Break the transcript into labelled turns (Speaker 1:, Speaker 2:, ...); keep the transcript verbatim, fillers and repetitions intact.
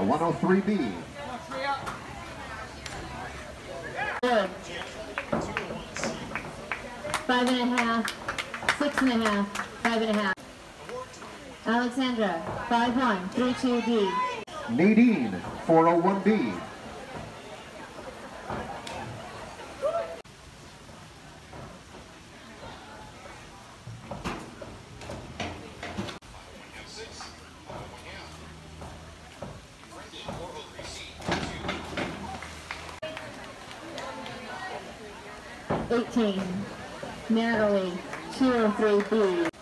Speaker 1: Diakova, one oh three B.
Speaker 2: Good. Five and a half, six and a half, five and a half. Alexandra, five one, three two B.
Speaker 1: Nadine, four oh one B.
Speaker 2: eighteen, Natalie, two oh three B.